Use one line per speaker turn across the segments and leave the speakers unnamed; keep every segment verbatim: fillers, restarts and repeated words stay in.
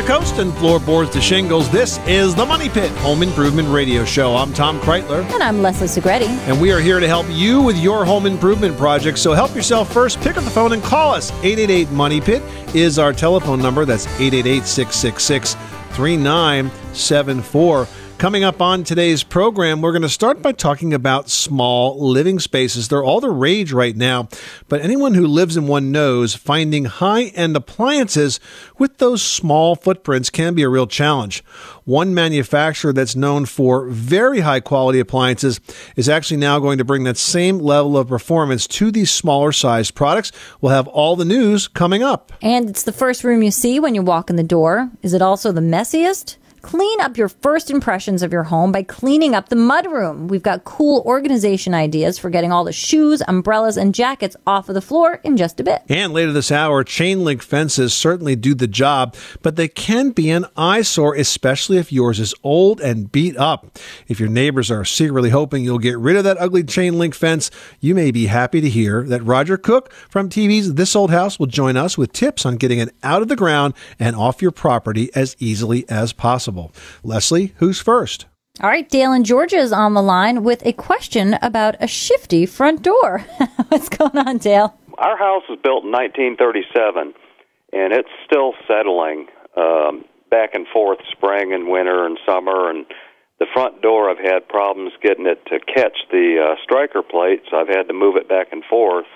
coast and floorboards to shingles, this is the Money Pit Home Improvement Radio Show. I'm Tom Kraeutler.
And I'm Leslie Segrete.
And we are here to help you with your home improvement project. So help yourself first. Pick up the phone and call us. eight eight eight money pit is our telephone number. That's eight eight eight, six six six, three nine seven four. Coming up on today's program, we're going to start by talking about small living spaces. They're all the rage right now, but anyone who lives in one knows finding high-end appliances with those small footprints can be a real challenge. One manufacturer that's known for very high-quality appliances is actually now going to bring that same level of performance to these smaller-sized products. We'll have all the news coming up.
And it's the first room you see when you walk in the door. Is it also the messiest? Clean up your first impressions of your home by cleaning up the mudroom. We've got cool organization ideas for getting all the shoes, umbrellas, and jackets off of the floor in just a bit.
And later this hour, chain link fences certainly do the job, but they can be an eyesore, especially if yours is old and beat up. If your neighbors are secretly hoping you'll get rid of that ugly chain link fence, you may be happy to hear that Roger Cook from T V's This Old House will join us with tips on getting it out of the ground and off your property as easily as possible. Leslie, who's first?
All right, Dale in Georgia is on the line with a question about a shifty front door. What's going on, Dale?
Our house was built in nineteen thirty-seven, and it's still settling um, back and forth spring and winter and summer, and the front door I've had problems getting it to catch the uh, striker plate, so I've had to move it back and forth.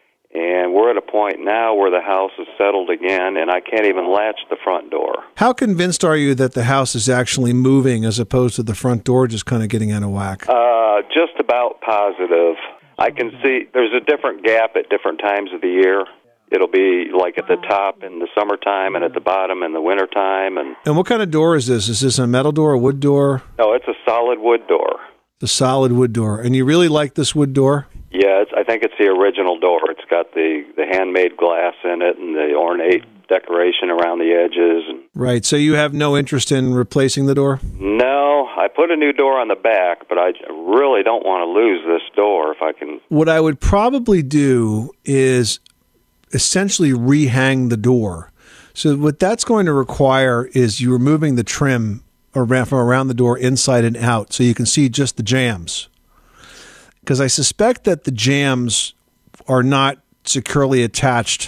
And we're at a point now where the house is settled again, and I can't even latch the front door.
How convinced are you that the house is actually moving as opposed to the front door just kind of getting out of whack?
Uh, just about positive. I can see there's a different gap at different times of the year. It'll be like at the top in the summertime and at the bottom in the wintertime. And,
and what kind of door is this? Is this a metal door, a wood door?
No, it's a solid wood door.
The solid wood door. And you really like this wood door?
Yeah, it's, I think it's the original door. It's got the, the handmade glass in it and the ornate decoration around the edges.
Right, so you have no interest in replacing the door?
No, I put a new door on the back, but I really don't want to lose this door if I can.
What I would probably do is essentially rehang the door. So what that's going to require is you removing the trim around, from around the door inside and out so you can see just the jambs. Because I suspect that the jambs are not securely attached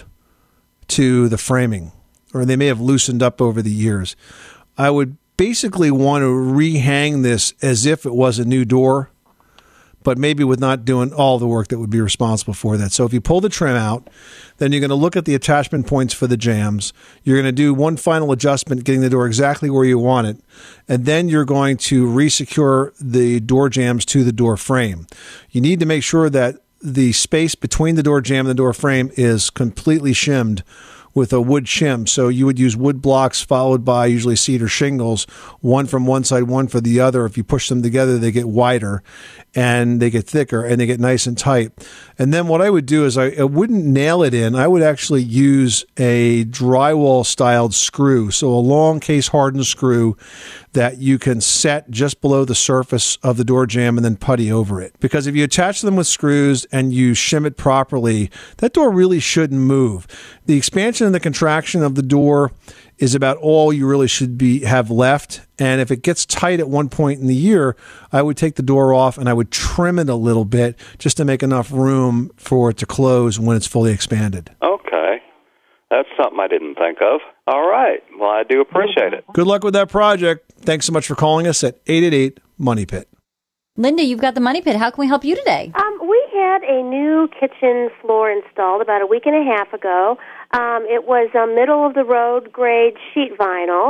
to the framing, or they may have loosened up over the years. I would basically want to rehang this as if it was a new door, but maybe with not doing all the work that would be responsible for that. So if you pull the trim out, then you're going to look at the attachment points for the jambs. You're going to do one final adjustment, getting the door exactly where you want it. And then you're going to resecure the door jambs to the door frame. You need to make sure that the space between the door jamb and the door frame is completely shimmed with a wood shim. So you would use wood blocks followed by usually cedar shingles, one from one side, one for the other. If you push them together, they get wider and they get thicker and they get nice and tight. And then what I would do is I, I wouldn't nail it in. I would actually use a drywall styled screw. So a long case hardened screw that you can set just below the surface of the door jamb and then putty over it. Because if you attach them with screws and you shim it properly, that door really shouldn't move. The expansion and the contraction of the door is about all you really should be have left. And if it gets tight at one point in the year, I would take the door off and I would trim it a little bit just to make enough room for it to close when it's fully expanded.
Okay. That's something I didn't think of. All right. Well, I do appreciate it.
Good luck with that project. Thanks so much for calling us at eight eight eight money pit.
Linda, you've got the Money Pit. How can we help you today?
Um, we had a new kitchen floor installed about a week and a half ago. Um, it was a middle-of-the-road grade sheet vinyl.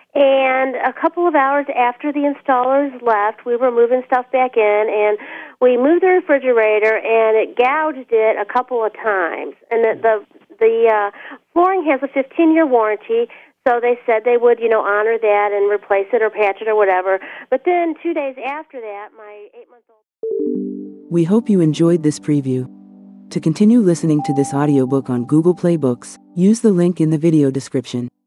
And a couple of hours after the installers left, we were moving stuff back in, and we moved the refrigerator, and it gouged it a couple of times. And the the, the uh, flooring has a fifteen-year warranty, so they said they would, you know, honor that and replace it or patch it or whatever. But then two days after that, my eight-month-old...
We hope you enjoyed this preview. To continue listening to this audiobook on Google Play Books, use the link in the video description.